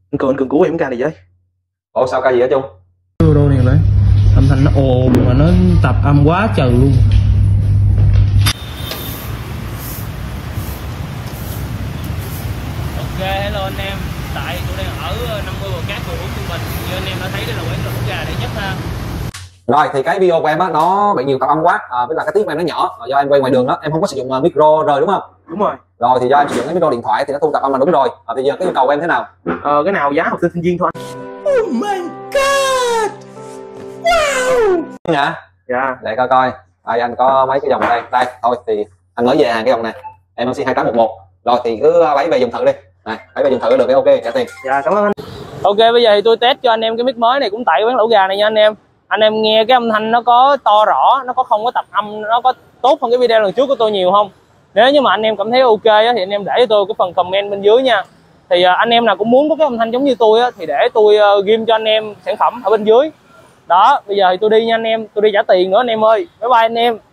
Anh Cường cứu em ca này với. Ủa sao ca gì hả Trung? Đô này lại âm thanh nó ồn mà nó tập âm quá trời luôn. Ok, hello anh em. Tại tôi đang ở 50 bờ cát phường Út Trung Bình. Như anh em đã thấy đây là quán lẩu gà đệ nhất ha. Rồi thì cái video của em á nó bị nhiều tập âm quá, với là cái tiếng của em nó nhỏ, do em quay ngoài đường đó, em không có sử dụng micro rồi đúng không? Đúng rồi. Rồi thì do em sử dụng cái micro điện thoại thì nó thu tập âm là đúng rồi. Thì giờ cái yêu cầu của em thế nào? Cái nào giá học sinh sinh viên thôi anh. Oh my god. Wow. Hả? Dạ. Để coi coi. Đây anh có mấy cái dòng đây. Đây thôi thì anh mới về hàng cái dòng này. MLC 2811. Rồi thì cứ lấy về dùng thử đi. Này, lấy về dùng thử được cái ok, trả tiền. Dạ cảm ơn anh. Ok, bây giờ thì tôi test cho anh em cái mic mới này cũng tại quán lẩu gà này nha anh em. Anh em nghe cái âm thanh nó có to rõ, nó có không có tập âm, nó có tốt hơn cái video lần trước của tôi nhiều không? Nếu như mà anh em cảm thấy ok á, thì anh em để cho tôi cái phần comment bên dưới nha. Thì anh em nào cũng muốn có cái âm thanh giống như tôi á, thì để tôi ghim cho anh em sản phẩm ở bên dưới. Đó, bây giờ thì tôi đi nha anh em, tôi đi trả tiền nữa anh em ơi. Bye bye anh em.